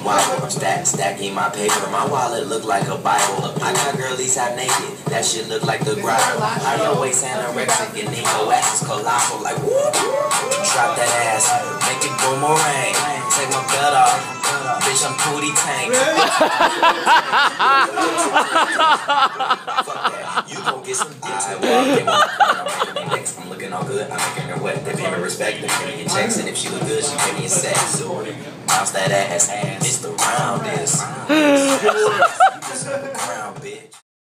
wobble. I'm stacking my paper. My wallet look like a Bible. I got girlies half naked. That shit look like the grotto. I your waist anorexic and then your ass is colossal. Like whoop. Drop that ass, make it boomerang. Take my belt off, bitch. I'm Pootie Tank. Fuck that. You gon' get some dicks. I'm looking all good. I'm making her wet. They pay me respect. They pay me in checks, and if she look good, she pay me in sex. Bounce that ass. It's the roundest.